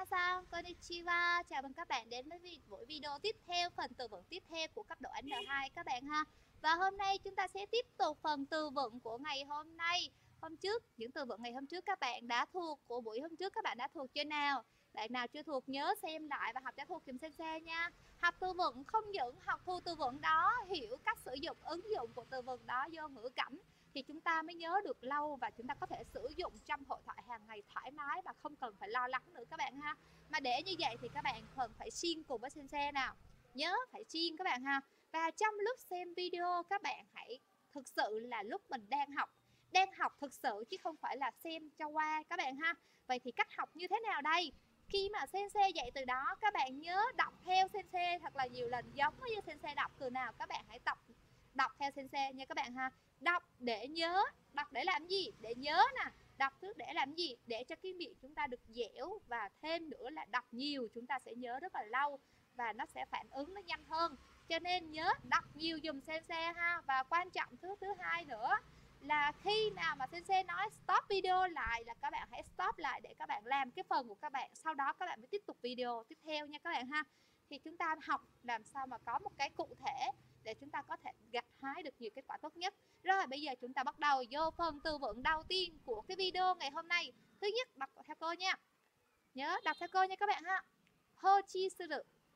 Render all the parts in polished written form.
Minasan, konnichiwa. Chào mừng các bạn đến với buổi video tiếp theo, phần từ vựng tiếp theo của cấp độ N2 các bạn ha. Và hôm nay chúng ta sẽ tiếp tục phần từ vựng của ngày hôm nay. Hôm trước, những từ vựng ngày hôm trước các bạn đã thuộc, của buổi hôm trước các bạn đã thuộc chưa nào? Bạn nào chưa thuộc nhớ xem lại và học cho thuộc dùm Sensei nha. Học từ vựng không những học thu từ vựng đó, hiểu cách sử dụng, ứng dụng của từ vựng đó vô ngữ cảnh thì chúng ta mới nhớ được lâu và chúng ta có thể sử dụng trong hội thoại hàng ngày thoải mái và không cần phải lo lắng nữa các bạn ha. Mà để như vậy thì các bạn cần phải siêng cùng với Sensei nào. Nhớ phải siêng các bạn ha. Và trong lúc xem video các bạn hãy thực sự là lúc mình đang học thực sự chứ không phải là xem cho qua các bạn ha. Vậy thì cách học như thế nào đây? Khi mà Sensei dạy từ đó các bạn nhớ đọc theo Sensei thật là nhiều lần, giống như Sensei đọc từ nào các bạn hãy đọc theo Sensei nha các bạn ha. Đọc để nhớ, đọc để làm gì? Để nhớ nè. Đọc trước để làm gì? Để cho cái miệng chúng ta được dẻo, và thêm nữa là đọc nhiều chúng ta sẽ nhớ rất là lâu và nó sẽ phản ứng nó nhanh hơn. Cho nên nhớ đọc nhiều dùm Sensei ha. Và quan trọng thứ hai nữa là khi nào mà Sensei nói stop video lại là các bạn hãy stop lại để các bạn làm cái phần của các bạn, sau đó các bạn mới tiếp tục video tiếp theo nha các bạn ha. Thì chúng ta học làm sao mà có một cái cụ thể để chúng ta có thể gặt hái được nhiều kết quả tốt nhất. Rồi bây giờ chúng ta bắt đầu vô phần từ vựng đầu tiên của cái video ngày hôm nay. Thứ nhất đọc theo cô nha. Nhớ đọc theo cô nha các bạn ha. Hochi suru.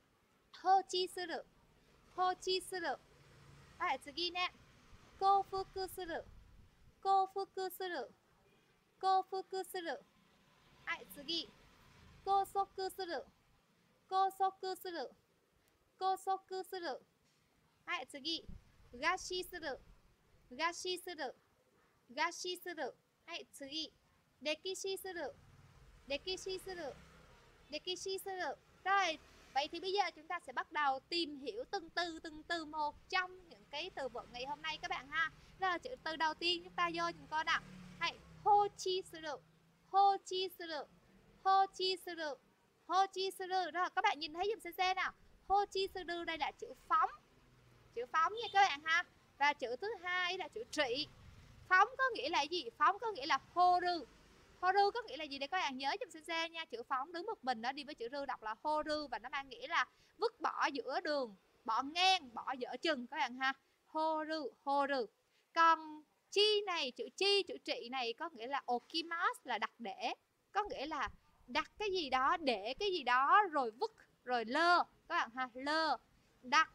Hochi suru. Hochi suru. Rồi, 次ね。降伏する。降伏する。降伏する。はい、次。拘束する。拘束する。拘束する。はい、次。餓死する。餓死する。餓死する。はい、次。歴史する。歴史する。歴史する。Rồi, vậy thì bây giờ chúng ta sẽ bắt đầu tìm hiểu từng từ một trong những cái từ vựng ngày hôm nay các bạn ha. Rồi, chữ từ đầu tiên chúng ta vô chúng con nào. Hãy hochi suru. Hochi suru. Hochi suru. Hochi suru. Rồi, các bạn nhìn thấy dùm Sensei nào. Hochi suru đây là chữ phóng. Chữ phóng nha các bạn ha. Và chữ thứ hai là chữ trị. Phóng có nghĩa là gì? Phóng có nghĩa là horu. Horu có nghĩa là gì để các bạn nhớ trong Sensei nha. Chữ phóng đứng một mình nó đi với chữ rư đọc là horu và nó mang nghĩa là vứt bỏ giữa đường, bỏ ngang, bỏ dở chừng các bạn ha. Horu, horu. Còn chi này, chữ chi, chữ trị này có nghĩa là okimasu là đặt để. Có nghĩa là đặt cái gì đó, để cái gì đó rồi vứt, rồi lơ các bạn ha, lơ. Đặt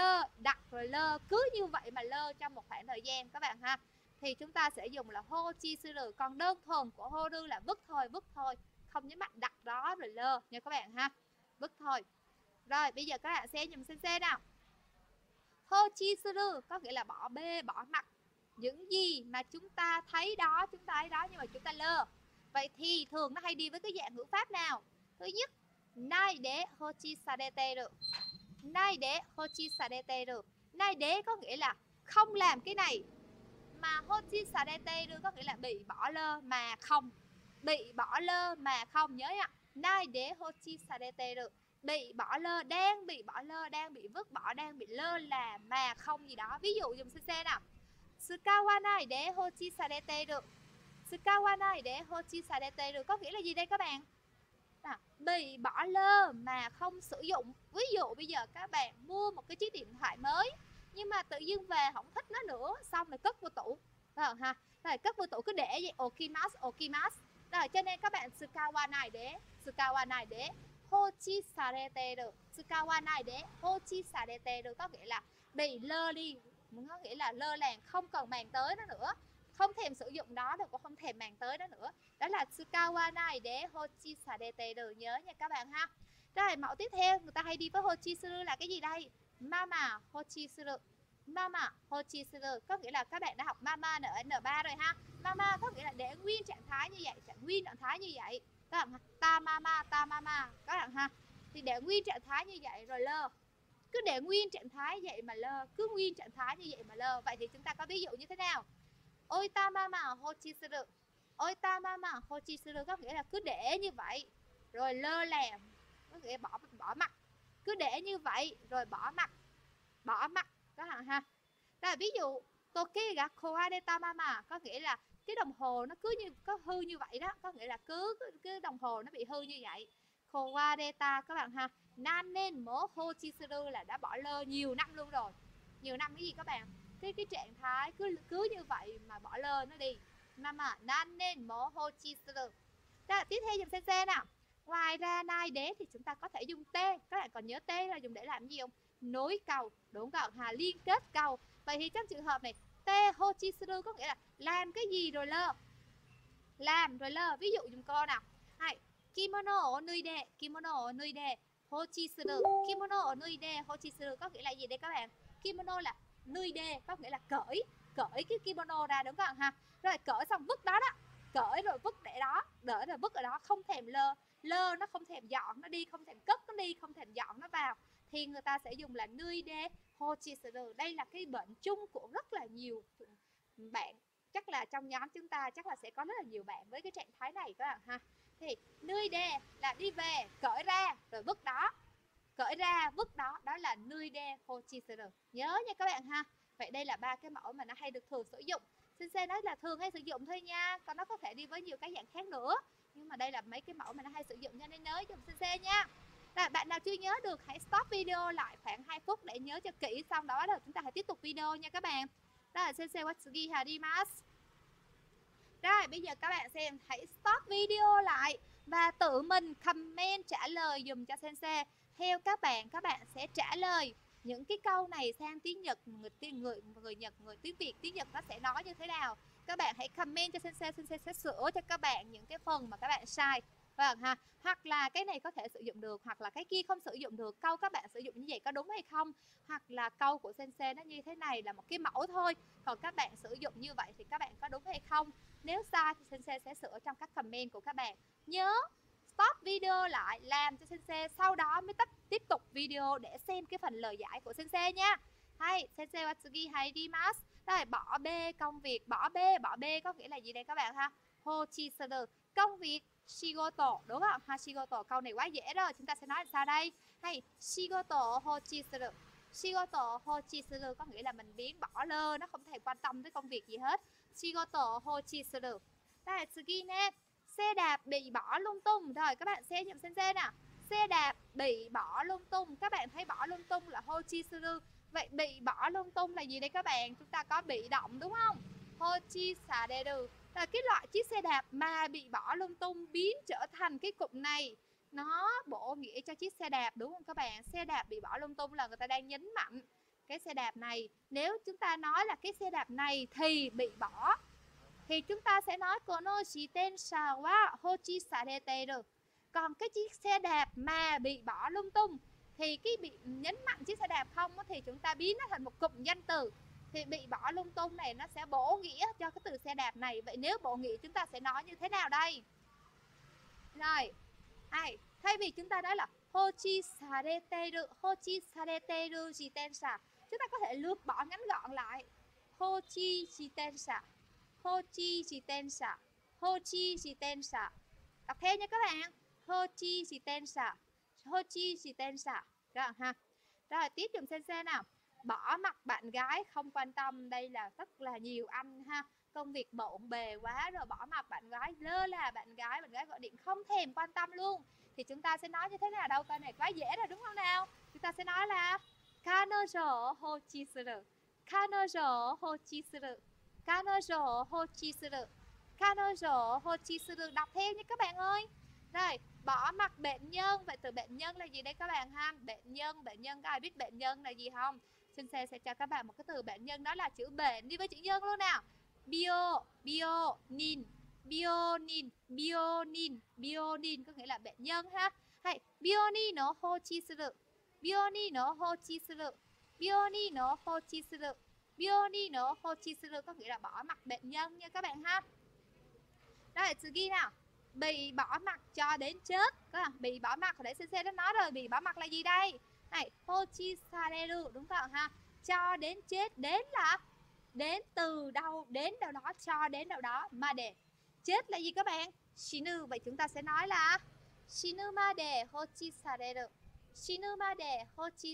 rồi lơ, cứ như vậy mà lơ trong một khoảng thời gian các bạn ha. Thì chúng ta sẽ dùng là hochi suru. Còn đơn thuần của horu là vứt thôi. Không nhấn mạnh đặt đó rồi lơ nha các bạn ha. Vứt thôi. Rồi bây giờ các bạn xem dùm Sensei nào. Hochi suru có nghĩa là bỏ bê, bỏ mặc. Những gì mà chúng ta thấy đó nhưng mà chúng ta lơ. Vậy thì thường nó hay đi với cái dạng ngữ pháp nào? Thứ nhất, nai de hochi sareteru. Nai de hochi sareteru. Nai de có nghĩa là không làm cái này. Mà hochi sareteru có nghĩa là bị bỏ lơ mà không. Bị bỏ lơ mà không, nhớ nha. Nai de hochi sareteru. Bị bỏ lơ, đang bị bỏ lơ, đang bị vứt bỏ, đang bị lơ là mà không gì đó. Ví dụ dùng Sensei nào. Tsukawanai de hochi sareteru. Tsukawanai de hochi sareteru có nghĩa là gì đây các bạn? Bị bỏ lơ mà không sử dụng. Ví dụ bây giờ các bạn mua một cái chiếc điện thoại mới nhưng mà tự dưng về không thích nó nữa, xong rồi cất vô tủ. Rồi ha. Rồi cất vô tủ cứ để vậy okimasu. Rồi cho nên các bạn tsukawanai de hochi sareteru. Tsukawanai de hochi sareteru có nghĩa là bị lơ đi, có nghĩa là lơ làng, không cần màng tới nó nữa. Không thèm sử dụng đó rồi cũng không thèm màng tới đó nữa. Đó là tsukawanai de hochi sareteru, nhớ nha các bạn ha. Rồi mẫu tiếp theo người ta hay đi với hochi suru là cái gì đây? Mama hochi suru. Mama hochi suru có nghĩa là các bạn đã học mama ở N3 rồi ha. Mama có nghĩa là để nguyên trạng thái như vậy, nguyên trạng thái như vậy. Các bạn ha. Ta mama các bạn ha. Thì để nguyên trạng thái như vậy rồi lơ. Cứ để nguyên trạng thái vậy mà lơ, cứ nguyên trạng thái như vậy mà lơ. Vậy thì chúng ta có ví dụ như thế nào? Oita mama hochi suru. Oita mama hochi suru có nghĩa là cứ để như vậy rồi lơ là, có nghĩa bỏ mặc. Cứ để như vậy rồi bỏ mặc các bạn ha. Rồi ví dụ toki ga kowareta mama có nghĩa là cái đồng hồ nó cứ có hư như vậy đó, có nghĩa là cứ đồng hồ nó bị hư như vậy. Kawareta các bạn ha. Nanen mo hochisuru là đã bỏ lơ nhiều năm luôn rồi. Nhiều năm cái gì các bạn? Cái trạng thái cứ như vậy mà bỏ lơ nó đi. Mama nanen mo hochisuru. Đó, tiếp theo dùng sensei nào. Ngoài ra nai đế thì chúng ta có thể dùng tê. Các bạn còn nhớ tê là dùng để làm gì không? Nối cầu, đúng không? Liên kết cầu. Vậy thì trong trường hợp này tê hochisuru có nghĩa là làm cái gì rồi lơ. Làm rồi lơ. Ví dụ dùng cô nào. Hai, kimono o nuide, kimono o nuide hochisuru. Kimono o nuide hochisuru có nghĩa là gì đây các bạn? Kimono là nuide có nghĩa là cởi cái kimono ra, đúng không ha? Rồi cởi xong vứt đó đó. Cởi rồi vứt để đó, đỡ rồi vứt ở đó, không thèm lơ nó không thèm dọn nó đi, không thèm cất nó đi, không thèm dọn nó vào, thì người ta sẽ dùng là nuide hochisuru. Đây là cái bệnh chung của rất là nhiều bạn, chắc là trong nhóm chúng ta chắc là sẽ có rất là nhiều bạn với cái trạng thái này các bạn ha. Thì nuide là đi về, cởi ra rồi vứt đó, cởi ra vứt đó, đó là nuide hochisuru. Nhớ nha các bạn ha. Vậy đây là ba cái mẫu mà nó hay được thường sử dụng. Sensei nói là thường hay sử dụng thôi nha, còn nó có thể đi với nhiều cái dạng khác nữa, nhưng mà đây là mấy cái mẫu mà nó hay sử dụng, cho nên nhớ dùng Sensei nha. Rồi, bạn nào chưa nhớ được hãy stop video lại khoảng 2 phút để nhớ cho kỹ, xong đó rồi chúng ta hãy tiếp tục video nha các bạn. Đó là Sensei Watsugi harimasu. Rồi bây giờ các bạn xem, hãy stop video lại và tự mình comment trả lời dùm cho Sensei. Theo các bạn sẽ trả lời những cái câu này sang tiếng Nhật, người Nhật, người tiếng Việt, tiếng Nhật nó sẽ nói như thế nào. Các bạn hãy comment cho Sensei sẽ sửa cho các bạn những cái phần mà các bạn sai. Vâng ha, hoặc là cái này có thể sử dụng được, hoặc là cái kia không sử dụng được. Câu các bạn sử dụng như vậy có đúng hay không, hoặc là câu của Sensei nó như thế này là một cái mẫu thôi, còn các bạn sử dụng như vậy thì các bạn có đúng hay không. Nếu sai thì Sensei sẽ sửa trong các comment của các bạn. Nhớ stop video lại làm cho Sensei, sau đó mới tiếp tục video để xem cái phần lời giải của Sensei nha. Hay, Sensei Watsugi harimasu. Rồi, bỏ B công việc, bỏ B có nghĩa là gì đây các bạn ha? Hochisuru, công việc, shigoto, đúng không? Ha, shigoto, câu này quá dễ rồi, chúng ta sẽ nói làm sao đây? Hay, shigoto hochisuru. Shigoto hochisuru có nghĩa là mình biến bỏ lơ, nó không thèm quan tâm tới công việc gì hết. Shigoto hochisuru. Đây, tsugi ne. Xe đạp bị bỏ lung tung. Rồi các bạn xem giùm Sensei nào. Xe đạp bị bỏ lung tung. Các bạn thấy bỏ lung tung là hochisuru. Vậy bị bỏ lung tung là gì đây các bạn? Chúng ta có bị động đúng không? Hochisareru là cái loại chiếc xe đạp mà bị bỏ lung tung biến trở thành cái cụm này. Nó bổ nghĩa cho chiếc xe đạp đúng không các bạn? Xe đạp bị bỏ lung tung là người ta đang nhấn mạnh cái xe đạp này. Nếu chúng ta nói là cái xe đạp này thì bị bỏ, thì chúng ta sẽ nói kono shitensha wa hochisareteru. Còn cái chiếc xe đạp mà bị bỏ lung tung thì cái bị nhấn mạnh chiếc xe đạp không thì chúng ta biến nó thành một cụm danh từ. Thì bị bỏ lung tung này nó sẽ bổ nghĩa cho cái từ xe đạp này. Vậy nếu bổ nghĩa chúng ta sẽ nói như thế nào đây? Rồi, thay vì chúng ta nói là hochisareteru jitensha, chúng ta có thể lược bỏ ngắn gọn lại. Hochi jitensha. Đọc theo nha các bạn. Hochi jitensha. Rồi ha. Rồi tiếp dùm Sensei nào. Bỏ mặc bạn gái không quan tâm. Đây là rất là nhiều anh ha. Công việc bộn bề quá rồi bỏ mặc bạn gái, lơ là bạn gái gọi điện không thèm quan tâm luôn. Thì chúng ta sẽ nói như thế nào đâu? Câu này quá dễ rồi đúng không nào? Chúng ta sẽ nói là Kanojo hochisuru. Kanojo hochisuru. Kanojo hochisuru. Kanojo hochisuru. Đọc theo nha các bạn ơi. Rồi, bỏ mặc bệnh nhân. Vậy từ bệnh nhân là gì đây các bạn ha? Bệnh nhân, các ai biết bệnh nhân là gì không? Sensei sẽ cho các bạn một cái từ bệnh nhân, đó là chữ bệnh đi với chữ nhân luôn nào. Bionin có nghĩa là bệnh nhân ha. Hay, bionin no hochisuru. Bionin no hochisuru. Bionin no hochisuru. Bionin no hochisuru có nghĩa là bỏ mặc bệnh nhân nha các bạn ha. Rồi, tsugi nào. Bị bỏ mặc cho đến chết. Bị bỏ mặc, hồi nãy Sensei đã nói rồi, bị bỏ mặc là gì đây? Này, hochisareru, đúng không ha? Cho đến chết, đến là đến từ đâu, đến đâu đó, cho đến đâu đó. Made, chết là gì các bạn? Shinu, vậy chúng ta sẽ nói là shinu made hochisareru. Shinu made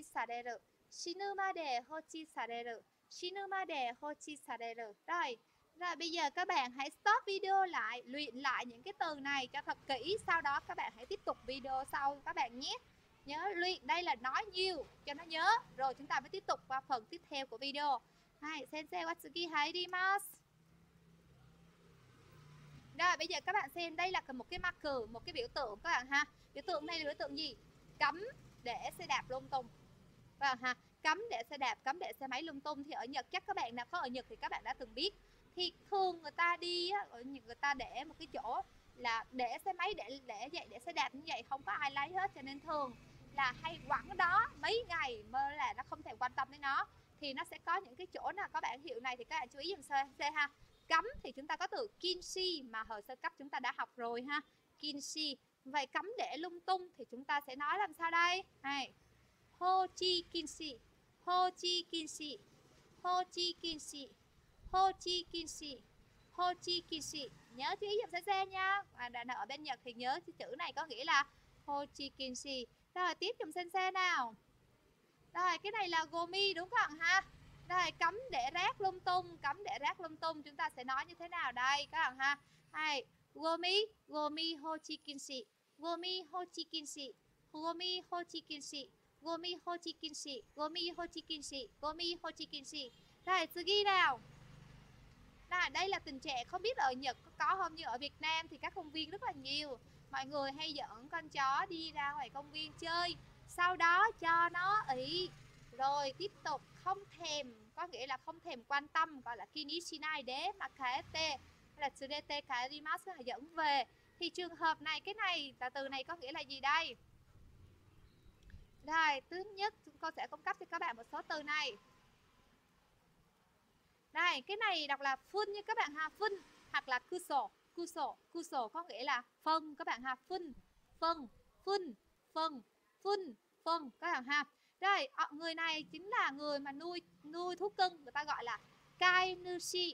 hochisareru. Shinu made hochisareru. Shinu made hochisareru. Rồi, Rồi bây giờ các bạn hãy stop video lại, luyện lại những cái từ này cho thật kỹ. Sau đó các bạn hãy tiếp tục video sau các bạn nhé. Nhớ luyện, đây là nói nhiều cho nó nhớ. Rồi chúng ta mới tiếp tục qua phần tiếp theo của video. Hai, sensei watsuki haidimasu. Rồi bây giờ các bạn xem, đây là một cái marker, một cái biểu tượng các bạn ha. Biểu tượng này là biểu tượng gì? Cấm để xe đạp lung tung. Các bạn ha, cấm để xe đạp, cấm để xe máy lung tung. Thì ở Nhật chắc các bạn nào có ở Nhật thì các bạn đã từng biết. Thì thường người ta đi á, ở Nhật người ta để một cái chỗ là để xe máy, để vậy, để xe đạp như vậy không có ai lấy hết, cho nên thường là hay quẳng đó mấy ngày mà là nó không thèm quan tâm đến nó. Thì nó sẽ có những cái chỗ nào các bạn hiệu này thì các bạn chú ý dùm xe ha. Cấm thì chúng ta có từ kinshi mà hồi sơ cấp chúng ta đã học rồi ha. Kinshi. Vậy cấm để lung tung thì chúng ta sẽ nói làm sao đây? Này. Hochi kinshi. Hochi kinshi. Hochi kinshi. Hochi kinshi. Hochi kinshi. Nhớ chú ý dùm xe nha. Đã ở bên Nhật thì nhớ chữ này có nghĩa là Hochi kinshi. Rồi tiếp dùm xe nào. Rồi cái này là gomi đúng không ha? Rồi cấm để rác lung tung, cấm để rác lung tung chúng ta sẽ nói như thế nào đây các bạn ha? Hai, gomi, gomi hochi kinshi, gomi hochi kinshi, gomi hochi kinshi, gomi hochi kinshi, gomi hochi kinshi, gomi hochi kinshi. Rồi tsugi nào. Rồi đây là tình trạng không biết ở Nhật có không, như ở Việt Nam thì các công viên rất là nhiều. Mọi người hay dẫn con chó đi ra ngoài công viên chơi, sau đó cho nó ị, rồi tiếp tục không thèm, có nghĩa là không thèm quan tâm, gọi là kinishinai de makaete hay là tsurete karimasu là dẫn về. Thì trường hợp này, cái này là từ này có nghĩa là gì đây? Rồi thứ nhất cô sẽ cung cấp cho các bạn một số từ này. Đây, cái này đọc là phun như các bạn ha, phun hoặc là kuso, kuso, kuso có nghĩa là phân các bạn ha, phun, phân, phun, phân, phun, phân các bạn ha. Rồi, người này chính là người mà nuôi thú cưng, người ta gọi là kainushi.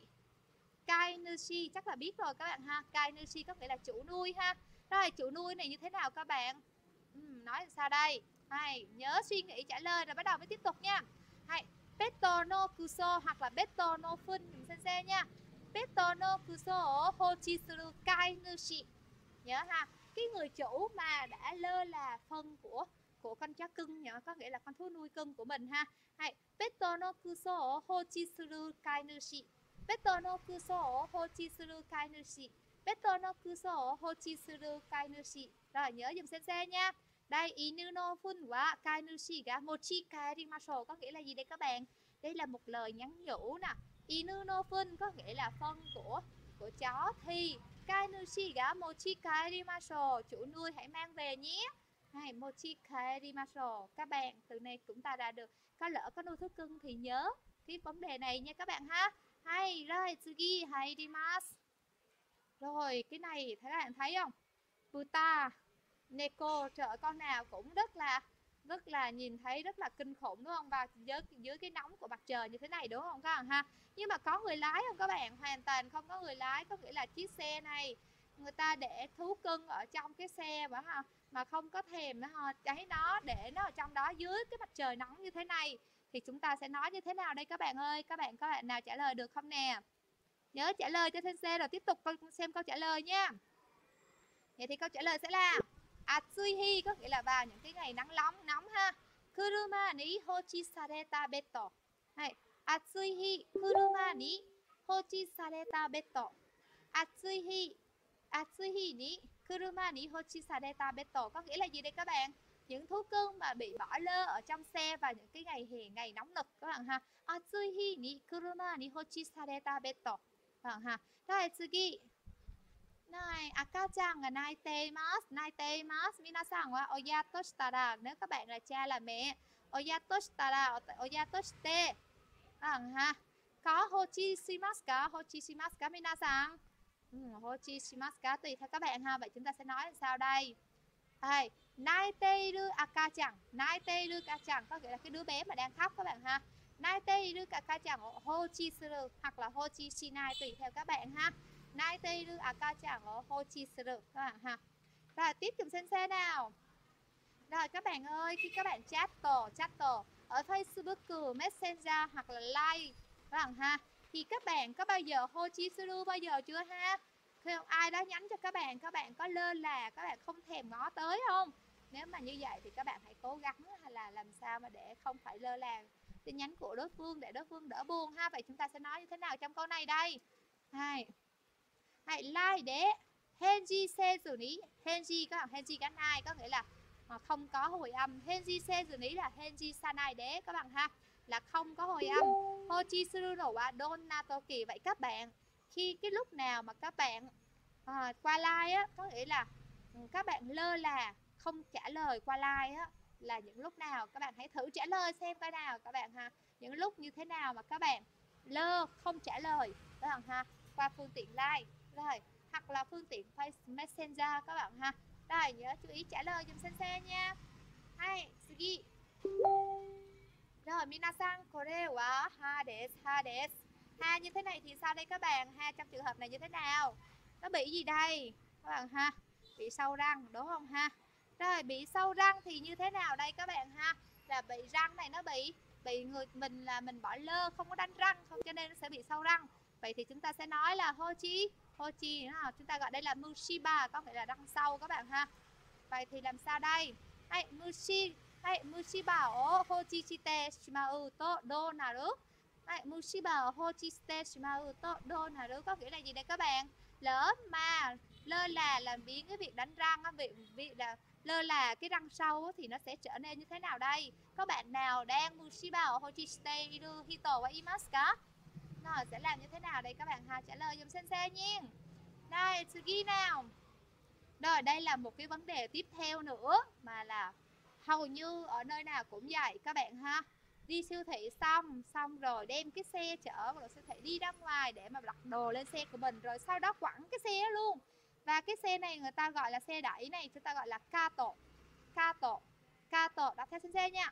Kainushi chắc là biết rồi các bạn ha. Kainushi có nghĩa là chủ nuôi ha. Rồi, chủ nuôi này như thế nào các bạn? Nói làm sao đây? Hay, nhớ suy nghĩ trả lời rồi bắt đầu mới tiếp tục nha. Hay, Betto no kuso hoặc là Betto no fun sensei nha. Betto no kuso hochisuru kainushi. Nhớ ha, cái người chủ mà đã lơ là phân của con chó cưng nhớ, có nghĩa là con thú nuôi cưng của mình ha. Hay, Betto no kuso hochisuru kainushi. Betto no kuso hochisuru kainushi. Betto no kuso hochisuru kainushi. Rồi nhớ dùm sensei nha. Đây, inu no fun wa kainushi ga mochi kaerimasu có nghĩa là gì đây các bạn? Đây là một lời nhắn nhủ nè. Inu no fun có nghĩa là phân của chó, thì kainushi ga mochi kaerimasu, chủ nuôi hãy mang về nhé. Hay mochi kaerimasu, các bạn từ này chúng ta đã được. Có lỡ có nuôi thú cưng thì nhớ cái vấn đề này nha các bạn ha. Hay, rồi tsugi haidimasu. Rồi cái này các bạn thấy không? Buta Neko, trời con nào cũng rất là nhìn thấy rất là kinh khủng đúng không? Và dưới cái nóng của mặt trời như thế này đúng không các bạn ha? Nhưng mà có người lái không các bạn? Hoàn toàn không có người lái, có nghĩa là chiếc xe này người ta để thú cưng ở trong cái xe mà không có thèm nó cháy nó, để nó ở trong đó dưới cái mặt trời nóng như thế này. Thì chúng ta sẽ nói như thế nào đây các bạn ơi? Các bạn có bạn nào trả lời được không nè? Nhớ trả lời cho sensei rồi tiếp tục xem câu trả lời nha. Vậy thì câu trả lời sẽ là Atsuihi có nghĩa là vào những cái ngày nắng nóng ha. Kuruma ni hochi sareta betto. Hay, Atsuihi kuruma ni hochi sareta betto. Atsuihi ni kuruma ni hochi sareta betto có nghĩa là gì đây các bạn? Những thú cưng mà bị bỏ lơ ở trong xe vào những cái ngày nóng nực các bạn ha. Atsuihi ni kuruma ni hochi sareta betto. Các bạn ha. Rồi, tsugi. Này, Aka-chan là naiteimasu. Minasan wa oya to shitara, nếu các bạn là cha là mẹ, oya to shitara, oya to shite. Ha. Có hochi shimasu ka? Hochi shimasu ka minasan? Hochi shimasu ka tùy theo các bạn ha. Vậy chúng ta sẽ nói làm sao đây? Đây, naiteiru aka-chan. Naiteiru aka-chan có nghĩa là cái đứa bé mà đang khóc các bạn ha. Naiteiru aka-chan hochi suru hoặc là hochi shinai tùy theo các bạn ha. Naiteiru aka-chan hochi suru các bạn ha. Rồi tiếp tục sensei nào. Rồi các bạn ơi, khi các bạn chat ở Facebook, Messenger hoặc là like các bạn ha, Thì các bạn có bao giờ hochisuru bao giờ chưa ha? Không, ai đó nhắn cho các bạn có lơ là, các bạn không thèm ngó tới không? Nếu mà như vậy thì các bạn hãy cố gắng là làm sao mà để không phải lơ là tin nhắn của đối phương để đối phương đỡ buồn ha. Vậy chúng ta sẽ nói như thế nào trong câu này đây? Hai, like để Henji sezuni. Henji các bạn, Henji gắn ai có nghĩa là không có hồi âm. Henji sezuni là Henji sanai để các bạn ha, là không có hồi âm. Hochisuru no wa donna toki. Vậy các bạn khi cái lúc nào mà các bạn qua like á, có nghĩa là các bạn lơ là không trả lời qua like á, là những lúc nào? Các bạn hãy thử trả lời xem cái nào các bạn ha. Những lúc như thế nào mà các bạn lơ không trả lời các bạn ha, qua phương tiện like rồi, hoặc là phương tiện Facebook Messenger các bạn ha. Rồi nhớ chú ý trả lời dùm sensei nha. Hai, sugi. Rồi, minasan kore wa ha desu, ha desu. Ha như thế này thì sao đây các bạn? Ha trong trường hợp này như thế nào? Nó bị gì đây? Các bạn ha, bị sâu răng đúng không ha? Rồi, bị sâu răng thì như thế nào đây các bạn ha? Là bị răng này nó bị người mình là mình bỏ lơ không có đánh răng, không cho nên nó sẽ bị sâu răng. Vậy thì chúng ta sẽ nói là hochi, hochi nào? Chúng ta gọi đây là mushiba, có nghĩa là răng sâu các bạn ha. Vậy thì làm sao đây? Hay mushiba o hochishite shimau to do naru. Mushiba o hochishite shimau to do naru có nghĩa là gì đây các bạn? Lỡ mà lơ là làm biến cái việc đánh răng, việc là lơ là cái răng sâu thì nó sẽ trở nên như thế nào đây? Có bạn nào đang mushiba o hochishite iru hito wa imasu ka? Nó sẽ làm như thế nào đây các bạn ha? Trả lời dùm sensei nha. Đây, sugi nào. Rồi đây là một cái vấn đề tiếp theo nữa mà là hầu như ở nơi nào cũng vậy các bạn ha. Đi siêu thị xong rồi đem cái xe chở vào siêu thị đi ra ngoài để mà đặt đồ lên xe của mình, rồi sau đó quẳng cái xe luôn. Và cái xe này người ta gọi là xe đẩy này, chúng ta gọi là kato. Đọc theo sensei nha.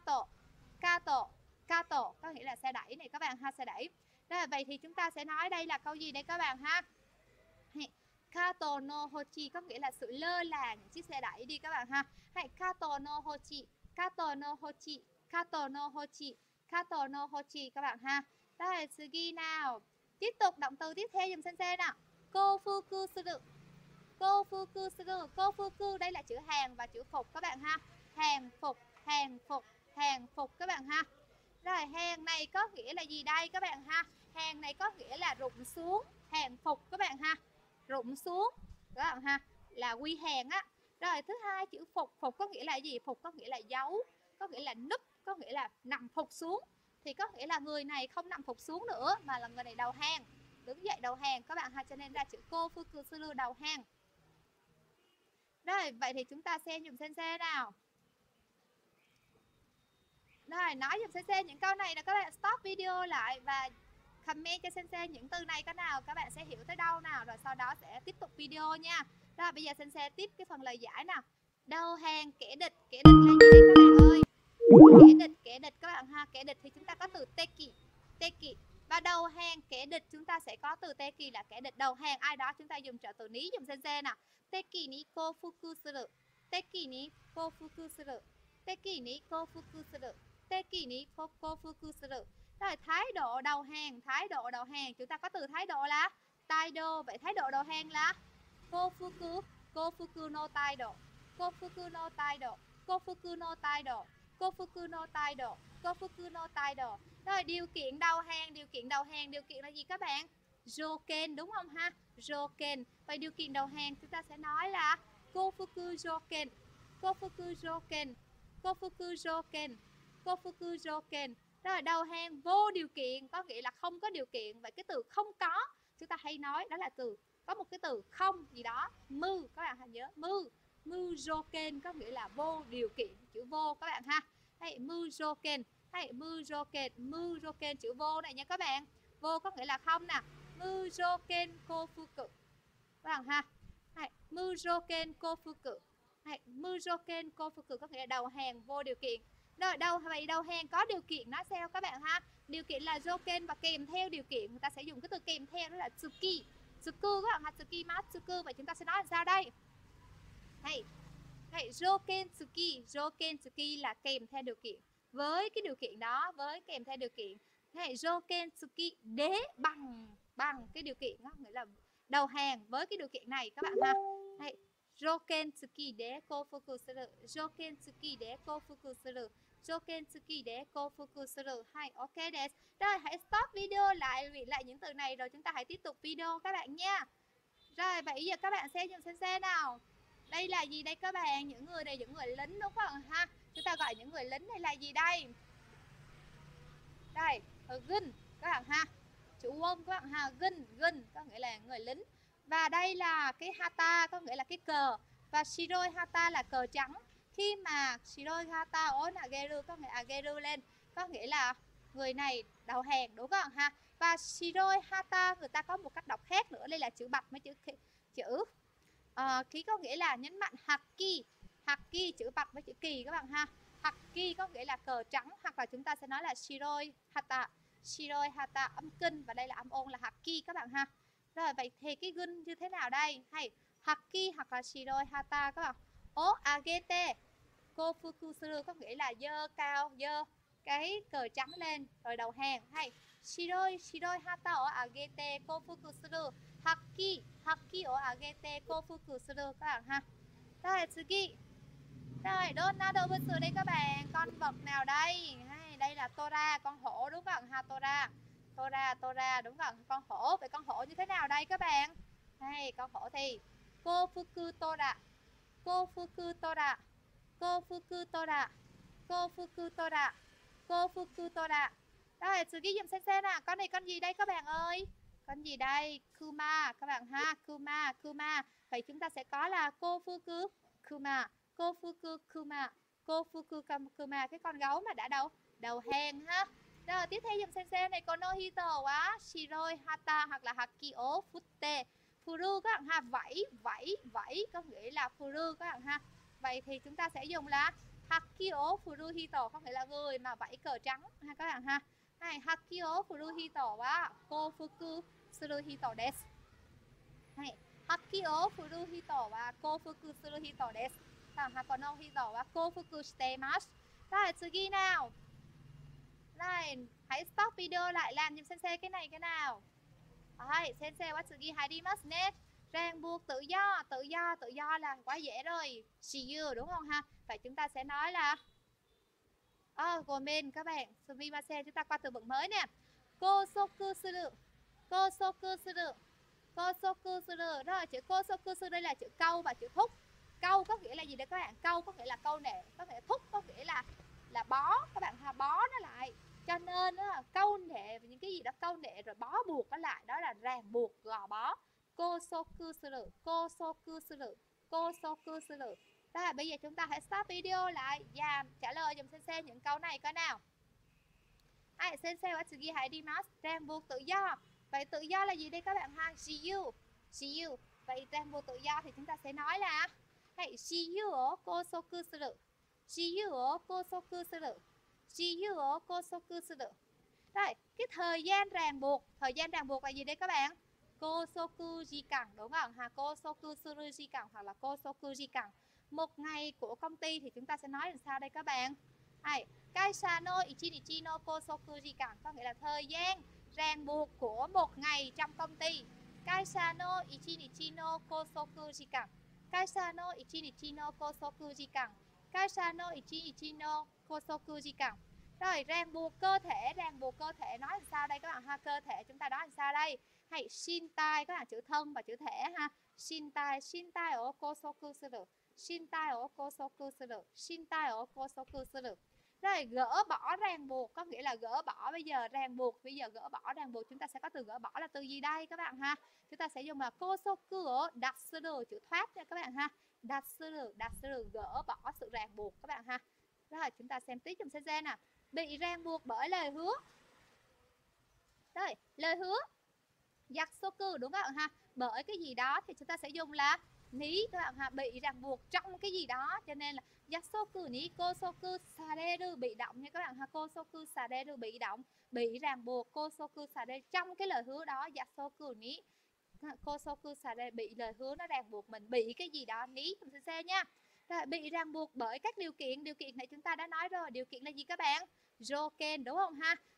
Kato có nghĩa là xe đẩy này các bạn ha, xe đẩy. Rồi vậy thì chúng ta sẽ nói đây là câu gì đây các bạn ha? Kato no hochi có nghĩa là sự lơ là những chiếc xe đẩy đi các bạn ha. Hãy kato no hochi, kato no hochi, kato no hochi, kato no hochi các bạn ha. Rồi, sugi nào. Tiếp tục động từ tiếp theo dùm sensei nào. Kofuku suru. Kofuku suru. Kofuku đây là chữ hàng và chữ phục các bạn ha. Hàng phục, hàng phục, hàng phục các bạn ha. Rồi, hàng này có nghĩa là gì đây các bạn ha? Hàng này có nghĩa là rụng xuống, hàng phục các bạn ha. Rụng xuống các bạn ha, là quy hàng á. Rồi thứ hai chữ phục, phục có nghĩa là gì? Phục có nghĩa là giấu, có nghĩa là núp, có nghĩa là nằm phục xuống. Thì có nghĩa là người này không nằm phục xuống nữa mà là người này đầu hàng, đứng dậy đầu hàng các bạn ha, cho nên ra chữ kofuku suru, đầu hàng. Rồi vậy thì chúng ta xem dùm sensei nào. Rồi nói dùm sensei những câu này là các bạn stop video lại và comment cho sensei những từ này cái nào các bạn sẽ hiểu tới đâu nào, rồi sau đó sẽ tiếp tục video nha. Rồi bây giờ sensei tiếp cái phần lời giải nào. Đầu hàng kẻ địch là gì đây các bạn ơi? Kẻ địch các bạn ha. Kẻ địch thì chúng ta có từ teki. Và đầu hàng kẻ địch chúng ta sẽ có từ teki là kẻ địch đầu hàng ai đó, chúng ta dùng trợ từ ní dùm sensei nào. Teki ni kofuku suru. Teki ni kofuku suru. Teki ni kofuku suru. Teki ni kofuku suru. Rồi thái độ đầu hàng, chúng ta có từ thái độ là taido. Vậy thái độ đầu hàng là kofuku no taido. Kofuku no taido. Kofuku no taido. Kofuku no taido. Kofuku no taido. Rồi điều kiện đầu hàng là gì các bạn? Joken đúng không ha? Joken. Vậy điều kiện đầu hàng chúng ta sẽ nói là kofuku joken. Kofuku joken. Kofuku joken. Kofuku joken. Rồi đầu hàng vô điều kiện có nghĩa là không có điều kiện. Vậy cái từ không có chúng ta hay nói đó là từ có một cái từ không gì đó, mư, các bạn hãy nhớ mư. Mư joken có nghĩa là vô điều kiện, chữ vô các bạn ha. Hay mư joken, mư joken chữ vô này nha các bạn. Vô có nghĩa là không nè. Mư joken kofuku các bạn ha. Hay mư joken kofuku. Hay mư joken kofuku có nghĩa là đầu hàng vô điều kiện. Rồi đầu hàng có điều kiện nó sao các bạn ha? Điều kiện là joken và kèm theo điều kiện người ta sẽ dùng cái từ kèm theo đó là tsuki. Tsuku các bạn ha, tsuki matsuku. Vậy chúng ta sẽ nói làm sao đây? Hay joken tsuki là kèm theo điều kiện. Với cái điều kiện đó, với kèm theo điều kiện Hay Jokentsuki đế bằng cái điều kiện đó, nghĩa là đầu hàng với cái điều kiện này các bạn ha. Hay Jokentsuki de kofuku suru, Jokentsuki de kofuku suru, Jokentsuki de kofuku suru. Hay ok desu. Rồi hãy stop video lại, read lại những từ này rồi chúng ta hãy tiếp tục video các bạn nha. Rồi bây giờ các bạn xem dùm xem nào. Đây là gì đây các bạn? Những người này những người lính đúng không ha? Chúng ta gọi những người lính này là gì đây? Đây, gun các bạn ha. Chữ quân các bạn ha, gun có nghĩa là người lính. Và đây là cái hata có nghĩa là cái cờ. Và shiroi hata là cờ trắng. Khi mà shiroi hata o nageru có nghĩa ageru lên, có nghĩa là người này đầu hàng đúng không ha? Và shiroi hata người ta có một cách đọc khác nữa, đây là chữ bạch với chữ ký có nghĩa là nhấn mạnh haki chữ bạch với chữ kỳ các bạn ha. Haki có nghĩa là cờ trắng, hoặc là chúng ta sẽ nói là shiroi hata âm kinh, và đây là âm ôn là haki các bạn ha. Rồi vậy thì cái gun như thế nào đây? Hay haki hoặc là shiroi hata các bạn. O agete kofuku suru có nghĩa là dơ cao, dơ cái cờ trắng lên rồi đầu hàng. Hay shiroi hata o agete kofuku suru, haki o agete kofuku suru các bạn ha. Rồi tsugi. Rồi donna dobutsu đây các bạn, con vật nào đây? Hay đây là tora, con hổ đúng không ha? Tora đúng không? Con hổ. Vậy con hổ như thế nào đây các bạn? Hay con hổ thì kofuku tora. Rồi tsugi dùm xem nào, con này con gì đây các bạn ơi? Con gì đây? Kuma các bạn ha, kuma. Vậy chúng ta sẽ có là kofuku kuma, cái con gấu mà đã đầu hàng ha. Rồi tiếp theo dùm xem này, konohito wa shiroi hata hoặc là haki o futte furu các bạn ha, vẫy có nghĩa là furu các bạn ha. Vậy thì chúng ta sẽ dùng là haki o furuhito có nghĩa là người mà vẫy cờ trắng ha các bạn ha. Hay haki o furuhito wa kofuku suruhito desu. Hay haki o furuhito wa kofuku suruhito desu. Konohito wa kofuku shitemasu. Rồi tsugi nào. Rồi hãy stop video lại làm giùm sensei cái này cái nào. Rồi sensei wa tsugi harimasu ne. Ràng buộc tự do là quá dễ rồi. Shiyu đúng không ha? Vậy chúng ta sẽ nói là gomen các bạn. Sumimasen, chúng ta qua từ vựng mới nè. Kosoku suru. Rồi chữ kosoku suru đây là chữ câu và chữ thúc. Câu có nghĩa là gì đấy các bạn? Câu có nghĩa là câu nệ, có nghĩa là thúc có nghĩa là bó các bạn ha, bó nó lại. Cho nên đó, câu nệ những cái gì đó câu nệ rồi bó buộc nó lại, đó là ràng buộc, gò bó. Kosoku suru. Rồi bây giờ chúng ta hãy stop video lại và trả lời dùm sensei những câu này coi nào. Ai sensei wa tsugi harimasu, ràng buộc tự do. Vậy tự do là gì đây các bạn ha? Shiyu. Vậy ràng buộc tự do thì chúng ta sẽ nói là shiyu o kosoku suru. Rồi, cái thời gian ràng buộc là gì đây các bạn? Kosoku jikan đúng không? Kosoku suru jikan hoặc là kosoku jikan. Một ngày của công ty thì chúng ta sẽ nói làm sao đây các bạn? Kaisha no ichinichi no kosoku jikan có nghĩa là thời gian ràng buộc của một ngày trong công ty. Kaisha no ichinichi no kosoku jikan. Kaisha no ichinichi no kosoku jikan. Rồi ràng buộc cơ thể nói làm sao đây các bạn ha? Cơ thể chúng ta nói làm sao đây? Hay shintai các bạn, chữ thân và chữ thể ha. Shintai o kosoku suru. Rồi gỡ bỏ ràng buộc có nghĩa là gỡ bỏ bây giờ gỡ bỏ ràng buộc, chúng ta sẽ có từ gỡ bỏ là từ gì đây các bạn ha? Chúng ta sẽ dùng là kosoku o datsuru, chữ thoát nha các bạn ha. Datsuru gỡ bỏ sự ràng buộc các bạn ha. Rồi chúng ta xem tiếp trong sensei nè. Bị ràng buộc bởi lời hứa. Rồi lời hứa yaksoku đúng không ha? Bởi cái gì đó thì chúng ta sẽ dùng là ní các bạn ha, bị ràng buộc trong cái gì đó, cho nên là yaksoku ni kosoku sareru, bị động nha các bạn ha. Kosoku sareru bị động, bị ràng buộc. Kosoku sareru trong cái lời hứa đó. Yaksoku ni kosoku sareru bị lời hứa nó ràng buộc mình, bị cái gì đó ní trong sensei nha. Rồi bị ràng buộc bởi các điều kiện này chúng ta đã nói rồi. Điều kiện là gì các bạn? Joken đúng không ha?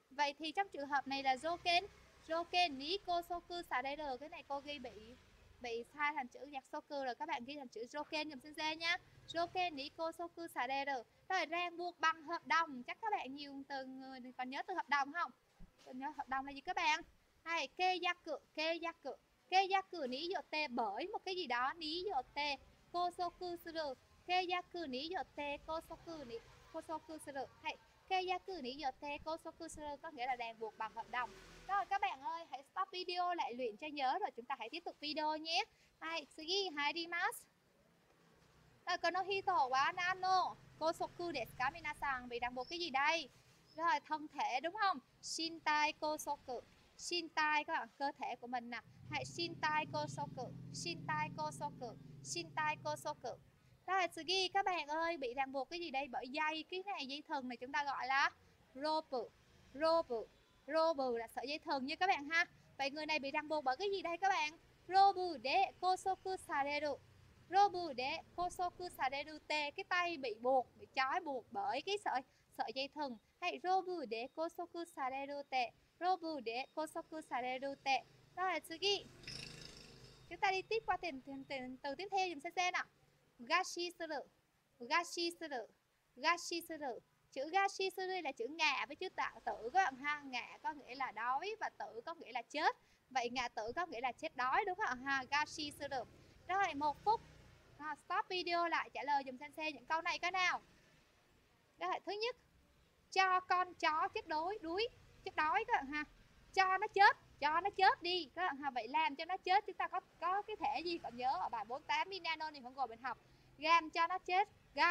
Vậy thì trong trường hợp này là joken. Joken ni kosoku sareru. Cái này cô ghi bị sai thành chữ yakusoku rồi, các bạn ghi thành chữ joken dùm sensei nha. Joken ni kosoku sareru. Rồi ràng buộc bằng hợp đồng. Chắc các bạn nhiều từ người còn nhớ từ hợp đồng không? Từ nhớ hợp đồng là gì các bạn? Hay keyaku, keyaku. Keyaku ni yote bởi một cái gì đó, ni yote kosoku suru. Keyaku ni yote kosoku suru. Hay keyaku ni yote kosoku suru có nghĩa là ràng buộc bằng hợp đồng. Rồi các bạn ơi, hãy stop video lại luyện cho nhớ rồi chúng ta hãy tiếp tục video nhé. Hai, sugi harimasu. Rồi, konohito wa nano kosoku desu ka minasan? Bị ràng buộc cái gì đây? Rồi, thân thể đúng không? Shintai kosoku. Shintai các bạn, cơ thể của mình nè. Hãy shintai kosoku, shintai kosoku, shintai kosoku. Rồi, sugi các bạn ơi, bị ràng buộc cái gì đây? Bởi dây, cái này dây thừng này chúng ta gọi là rope. Rope. Rope là sợi dây thừng nha các bạn ha. Vậy người này bị ràng buộc bởi cái gì đây các bạn? Rope de kosoku sareru. Robu de kosoku sareru te, cái tay bị trói buộc bởi cái sợi dây thừng. Hay robu de kosoku sareru te, robu de kosoku sareru te. Rồi, sugi. Chúng ta đi tiếp qua từ tiếp theo dùm sensei nào. Gashi suru, gashi suru, gashi suru. Chữ gashi suru là chữ ngạ với chữ tử các bạn ha. Ngạ có nghĩa là đói và tử có nghĩa là chết. Vậy ngạ tử có nghĩa là chết đói đúng không ha? Gashi suru. Rồi, 1 phút. Stop video lại trả lời dùm sensei những câu này cái nào. Rồi, thứ nhất, cho con chó chết đuối chết đói các bạn ha. Cho nó chết đi các bạn ha. Vậy làm cho nó chết chúng ta có cái thể gì còn nhớ ở bài 48 Minano này không ngồi mình học. Làm cho nó chết,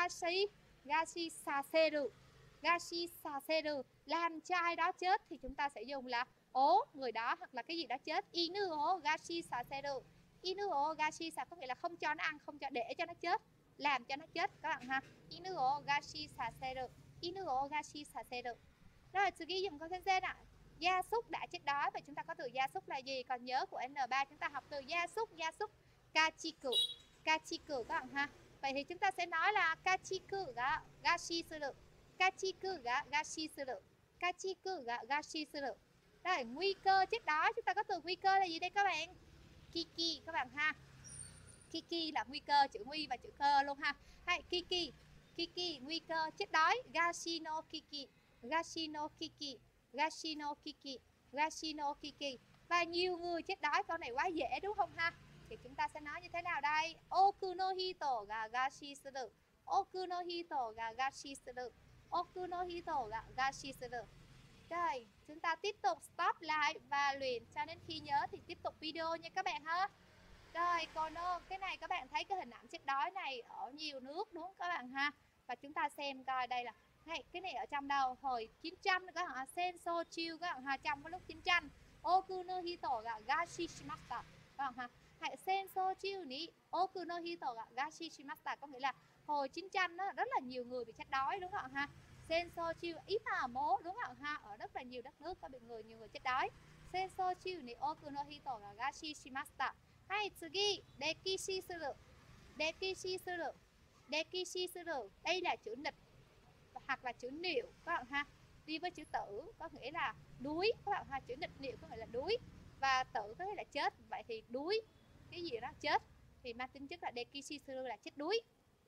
gashi saseru. Gashi saseru, làm cho ai đó chết thì chúng ta sẽ dùng là người đó hoặc là cái gì đó chết. Inu o gashi saseru. Inu o gashi sa có nghĩa là không cho nó ăn, không cho để cho nó chết, làm cho nó chết các bạn ha. Inu o gashi saseru. Inu o gashi saseru. Rồi, sugi dùng con sensei nào. Gia súc đã chết đói. Vậy chúng ta có từ gia súc là gì? Còn nhớ của N3 chúng ta học từ gia súc kachiku. Kachiku các bạn ha. Vậy thì chúng ta sẽ nói là kachiku ga gashi suru. Kachiku ga gashi suru. Kachiku ga gashi suru. Rồi, nguy cơ chết đói, chúng ta có từ nguy cơ là gì đây các bạn? Kiki các bạn ha. Kiki là nguy cơ, chữ nguy và chữ cơ luôn ha. Hay kiki, kiki nguy cơ chết đói. Gashi no kiki, gashi no kiki, gashi no kiki, gashi no kiki. Và nhiều người chết đói, câu này quá dễ đúng không ha? Thì chúng ta sẽ nói như thế nào đây? Oku no hito ga gashi suru. Oku no hito ga gashi suru. Oku no hito ga gashi suru. Rồi, chúng ta tiếp tục stop lại và luyện cho đến khi nhớ thì tiếp tục video nha các bạn ha. Rồi, còn cái này các bạn thấy cái hình ảnh chết đói này ở nhiều nước đúng không các bạn ha. Và chúng ta xem coi đây là cái này ở trong đâu? Hồi chiến tranh các bạn ha, Senso Chiu các bạn ha, trong cái lúc chiến tranh. Oku no hito ga gashi shimashita các bạn ha. Hãy Senso Chiu ni Oku no hito ga gashi shimashita có nghĩa là hồi chiến tranh đó, rất là nhiều người bị chết đói đúng không ạ ha. Senso chiu ít mà mố đúng không ha, ở rất là nhiều đất nước có bị nhiều người chết đói. Senso chiu ni oku no hito ga gashi shimashita. Hai, tsugi, dekishi suru. Dekishi suru. Dekishi suru. Đây là chữ nịch hoặc là chữ niệu các bạn ha. Đi với chữ tử có nghĩa là đuối các bạn ha, chữ nịch niệu có nghĩa là đuối và tử có nghĩa là chết. Vậy thì đuối cái gì đó chết thì mang tính chất là dekishi suru là chết đuối.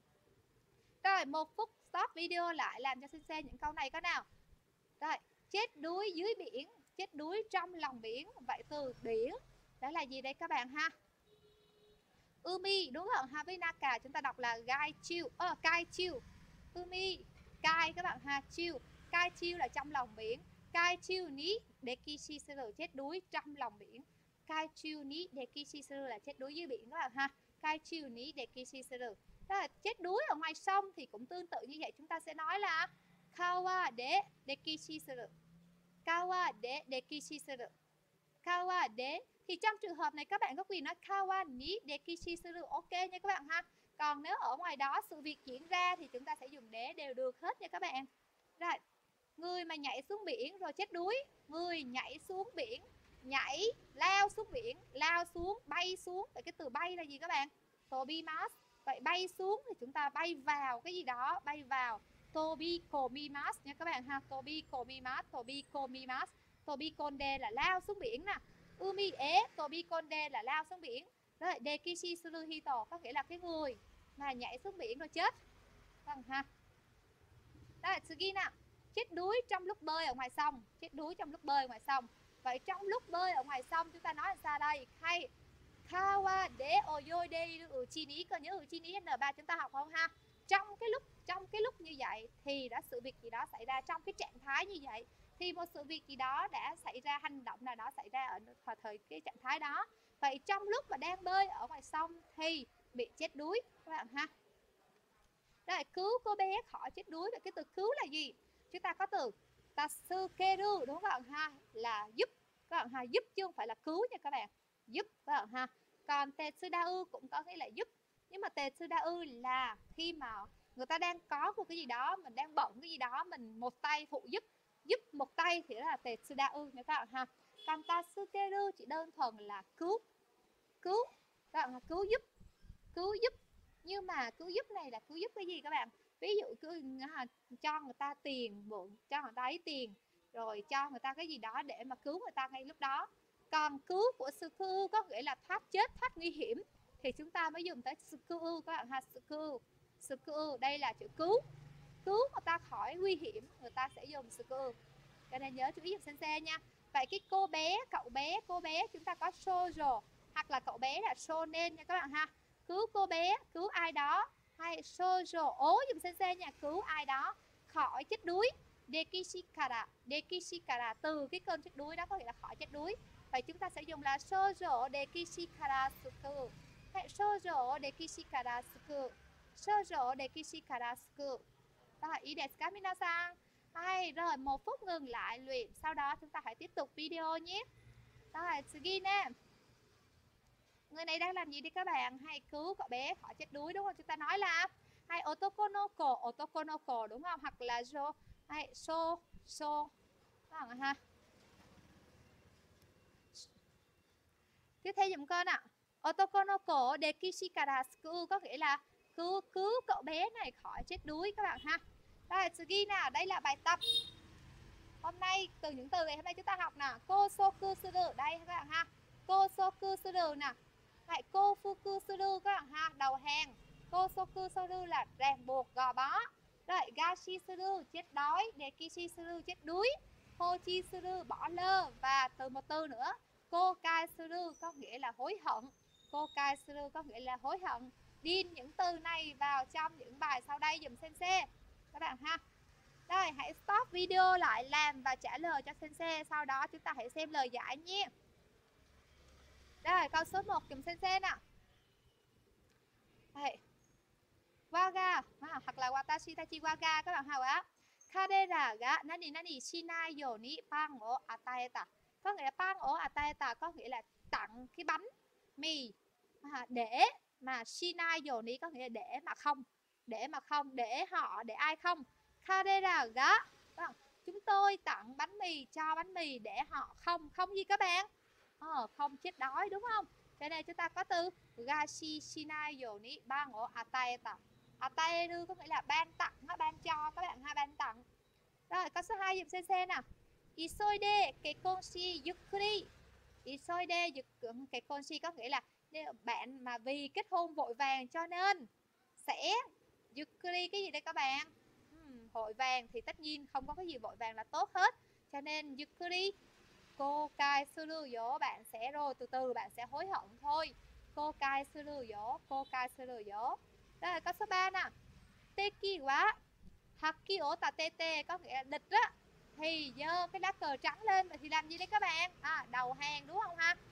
Rồi, 1 phút stop video lại làm cho sensei những câu này có nào. Rồi, chết đuối dưới biển, chết đuối trong lòng biển. Vậy từ biển đó là gì đây các bạn ha? Umi đúng không? Ha, với Naka chúng ta đọc là gai chiu, kai chiu. Umi, kai các bạn ha, chiu. Kai chiu là trong lòng biển. Kai chiu ni dekishi suru chết đuối trong lòng biển. Kai chiu ni dekishi suru là chết đuối dưới biển các bạn ha. Kai chiu ni dekishi suru. Đó là chết đuối ở ngoài sông thì cũng tương tự như vậy, chúng ta sẽ nói là kawa de dekishi suru. Kawa de dekishi suru. Kawa de thì trong trường hợp này các bạn có quyền nói kawa ni dekishi suru, ok nha các bạn ha. Còn nếu ở ngoài đó sự việc diễn ra thì chúng ta sẽ dùng để đều được hết nha các bạn. Rồi, người mà nhảy xuống biển rồi chết đuối, người nhảy xuống biển, nhảy, lao xuống biển, lao xuống, bay xuống. Vậy cái từ bay là gì các bạn? Tobimasu. Vậy bay xuống thì chúng ta bay vào cái gì đó, bay vào. Tobi komimasu nha các bạn ha. Tobi komimasu, tobi komimasu. Tobi konde là lao xuống biển nè. Umi e tobi konde là lao xuống biển. Rồi dekishi suru hito có nghĩa là cái người mà nhảy xuống biển rồi chết. Vâng ha. Đó là tsugi nào. Chết đuối trong lúc bơi ở ngoài sông. Chết đuối trong lúc bơi ở ngoài sông. Vậy trong lúc bơi ở ngoài sông chúng ta nói là sao đây? Hay kawa de oyoide uchi ni, có nhớ uchi ni N3 chúng ta học không ha? Trong cái lúc như vậy thì đã sự việc gì đó xảy ra, trong cái trạng thái như vậy thì một sự việc gì đó đã xảy ra, hành động nào đó xảy ra ở thời cái trạng thái đó. Vậy trong lúc mà đang bơi ở ngoài sông thì bị chết đuối các bạn ha. Rồi cứu cô bé khỏi chết đuối. Vậy cái từ cứu là gì? Chúng ta có từ tatsukeru đúng không các bạn ha, là giúp các bạn ha, giúp chứ không phải là cứu nha các bạn, giúp các bạn ha. Còn tetsudau cũng có nghĩa là giúp, nhưng mà tetsudau là khi mà người ta đang có một cái gì đó, mình đang bận cái gì đó, mình một tay phụ giúp một tay thì đó là tetsudau nha các bạn ha. Còn tatsukeru chỉ đơn thuần là cứu các bạn, cứu giúp. Nhưng mà cứu giúp này là cứu giúp cái gì các bạn? Ví dụ cho người ta tiền, mượn cho người ta ấy tiền, rồi cho người ta cái gì đó để mà cứu người ta ngay lúc đó. Còn cứu của suku có nghĩa là thoát chết, thoát nguy hiểm, thì chúng ta mới dùng tới suku các bạn ha. Suku đây là chữ cứu người ta khỏi nguy hiểm, người ta sẽ dùng suku. Cho nên nhớ chú ý dùng sensei nha. Vậy cái cô bé, cậu bé, cô bé chúng ta có shoujo, hoặc là cậu bé là shonen nha các bạn ha. Cứu cô bé, cứu ai đó, hay shoujo ố dùng sensei nha, cứu ai đó khỏi chết đuối. Dekishikara từ cái cơn chết đuối đó có nghĩa là khỏi chết đuối. Vậy chúng ta sẽ dùng là shoujo dekishikara suku, hay shoujo dekishikara suku, shoujo dekishikara suku. Đó là ý desu ka minasan. Hay rồi 1 phút ngừng lại luyện, sau đó chúng ta hãy tiếp tục video nhé. Đó là tsugi nè. Người này đang làm gì đi các bạn? Hay cứu cậu bé khỏi chết đuối đúng không? Chúng ta nói là hay otoko no ko đúng không? Hoặc là hay so ha. Tiếp theo dùm con ạ. Otoko no ko dekishikara suku có nghĩa là cứu cậu bé này khỏi chết đuối các bạn ha. Đây, tsugi nào, đây là bài tập. Hôm nay từ những từ này hôm nay chúng ta học nè, kosoku suru đây các bạn ha. Kosoku suru nè. Hãy kofuku suru các bạn ha, đầu hàng. Kosoku suru là ràng buộc, gò bó. Rồi gashi suru chết đói, dekishi suru chết đuối, hochi suru bỏ lơ, và từ một từ nữa, kokai suru có nghĩa là hối hận. Kokai suru có nghĩa là hối hận. Điền những từ này vào trong những bài sau đây dùm sensei các bạn ha. Rồi hãy stop video lại làm và trả lời cho sensei, sau đó chúng ta hãy xem lời giải nhé. Rồi câu số 1 dùm sensei nào. Đây. Waga hoặc là watashi tachi waga các bạn học á. Karera ga nani nani shinai yo ni pan o ataeta. Có nghĩa là pan o ataeta có nghĩa là tặng cái bánh mì để mà shinai yo ni có nghĩa là để họ, để ai không. Karera ga chúng tôi tặng bánh mì, cho bánh mì để họ không gì các bạn? Không chết đói đúng không? Cho nên chúng ta có từ gashi shinai yo ni ban o ataeta. Ataeru có nghĩa là ban tặng, ban cho các bạn ha, ban tặng. Rồi câu số 2 dùm sensei nào. Isoide kekonshi yukuri. Isoide kekonshi có nghĩa là bạn mà vì kết hôn vội vàng cho nên sẽ yukuri cái gì đây các bạn? Vội vàng thì tất nhiên không có cái gì vội vàng là tốt hết. Cho nên yukuri kokai suru yo, bạn sẽ rồi từ từ bạn sẽ hối hận thôi. Kokai suru yo. Đây là câu số 3 nè. Teki wa haki o tatete có nghĩa là địch á, thì giơ cái lá cờ trắng lên, vậy thì làm gì đấy các bạn? Đầu hàng đúng không ha?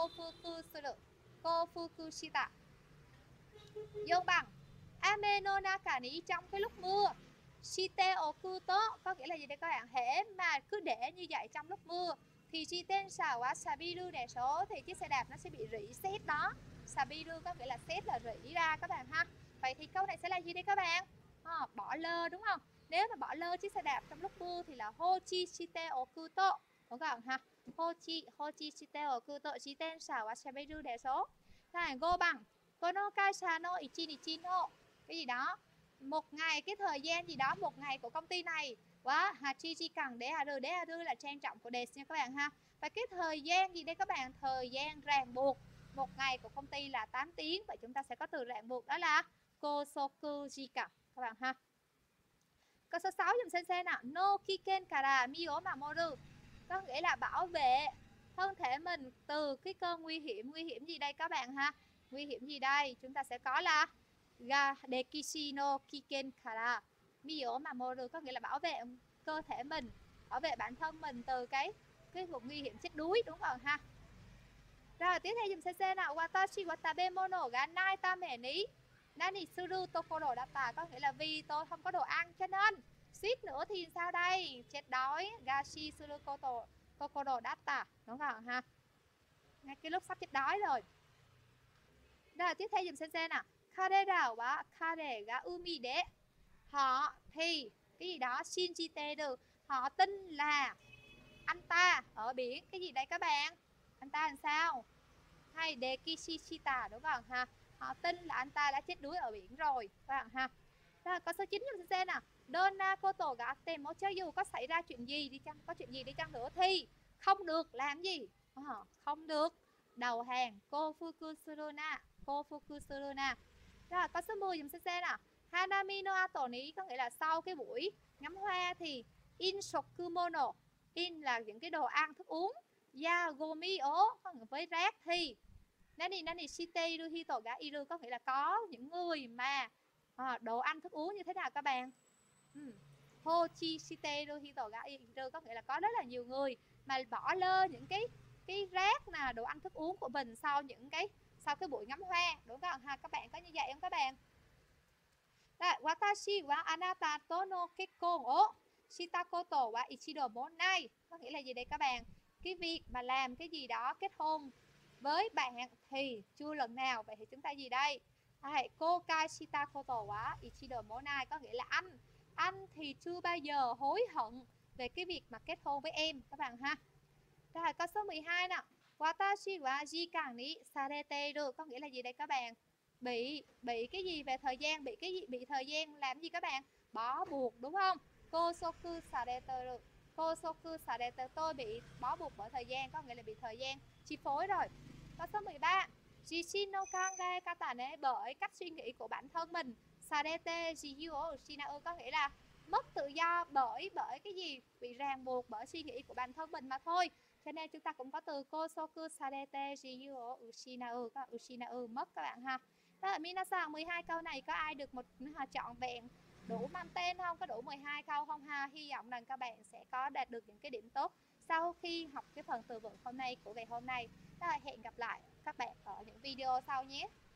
Kofuku shita. Vô bằng ame no naka ni, trong cái lúc mưa. Shite okuto có nghĩa là gì đây các bạn? Hễ mà cứ để như vậy trong lúc mưa thì jitensha wa sabiru desu, thì chiếc xe đạp nó sẽ bị rỉ sét đó. Sabiru có nghĩa là sét là rỉ ra các bạn ha. Vậy thì câu này sẽ là gì đây các bạn? Bỏ lơ đúng không? Nếu mà bỏ lơ chiếc xe đạp trong lúc mưa thì là hochi shite okuto đúng không ha? Hochi shite okuto jitensha wa sabiru desu. Rồi go bằng kono kaisha no ichi nichi no cái gì đó. một ngày, cái thời gian gì đó, một ngày của công ty này. Quá, Hachiji cần để haru là trang trọng của desu nha các bạn ha. Và cái thời gian gì đây các bạn? Thời gian ràng buộc. Một ngày của công ty là 8 tiếng. Vậy chúng ta sẽ có từ ràng buộc đó là kosoku jika các bạn ha. Câu số 6 dùm sensei nào. No kiken kara mi o mamoru. Có nghĩa là bảo vệ thân thể mình từ cái cơn nguy hiểm. Nguy hiểm gì đây các bạn ha? Nguy hiểm gì đây? Chúng ta sẽ có là ga dekishi no kiken kara mi o mamoru, có nghĩa là bảo vệ cơ thể mình, bảo vệ bản thân mình từ cái vùng nguy hiểm chết đuối, đúng không ha? Rồi tiếp theo dùm CC nào. Watashi wa tabemono ga nai tame ni nani suru tokoro data, có nghĩa là vì tôi không có đồ ăn cho nên suýt nữa thì sao đây? Chết đói. Gashi suru tokoro data, đúng không ha? Ngay cái lúc sắp chết đói rồi. Rồi tiếp theo dùm CC nào. Karera wa kare ga umi de. Họ thì cái gì đó shinjite được, họ tin là anh ta ở biển. Cái gì đây các bạn? Anh ta làm sao? Hay dekishishita, đúng không ha? Họ tin là anh ta đã chết đuối ở biển rồi các bạn ha. Rồi có số 9 dùm xem nào. Donna koto ga atte mo, cho dù có xảy ra chuyện gì đi chăng, có chuyện gì đi chăng nữa thì không được làm gì? Không được đầu hàng. Kofuku suruna, kofuku suruna. Rồi có số 10 dùm xem nào. Hanami no ato ni, có nghĩa là sau cái buổi ngắm hoa thì in shokumono, in là những cái đồ ăn thức uống, ya gomi o với rác thì nani shiteiru hito ga iru, có nghĩa là có những người mà đồ ăn thức uống như thế nào các bạn? Hochi shiteiru hito ga iru, có nghĩa là có rất là nhiều người mà bỏ lơ những cái rác là đồ ăn thức uống của mình sau cái buổi ngắm hoa, đúng không ha? Các bạn có như vậy không các bạn? Rồi, watashi wa anata to no kekkon o shita koto wa ichido mo nai, có nghĩa là gì đây các bạn? Cái việc mà làm cái gì đó kết hôn với bạn thì chưa lần nào. Vậy thì chúng ta gì đây? Kokai shita koto wa ichido mo nai, có nghĩa là anh thì chưa bao giờ hối hận về cái việc mà kết hôn với em các bạn ha. Rồi câu số 12 nào. Watashi wa jikan ni sareteru, có nghĩa là gì đây các bạn? Bị cái gì về thời gian? Bị cái gì? Bị thời gian làm gì các bạn? Bó buộc, đúng không? Kosoku sareteru, kosoku sareteru, tôi bị bó buộc bởi thời gian, có nghĩa là bị thời gian chi phối rồi. Câu số 13. Jishin no kangae kata ne, bởi cách suy nghĩ của bản thân mình. Sarete jiyu o ushinau, có nghĩa là mất tự do bởi cái gì? Bị ràng buộc bởi suy nghĩ của bản thân mình mà thôi. Cho nên chúng ta cũng có từ kosoku sarete jiyu o ushinau, có ushinau mất các bạn ha. Đó là minasan, 12 câu này có ai được một trọn vẹn đủ 5 tên không? Có đủ 12 câu không ha? Hy vọng rằng các bạn sẽ có đạt được những cái điểm tốt sau khi học cái phần từ vựng hôm nay của ngày hôm nay. Đó là hẹn gặp lại các bạn ở những video sau nhé.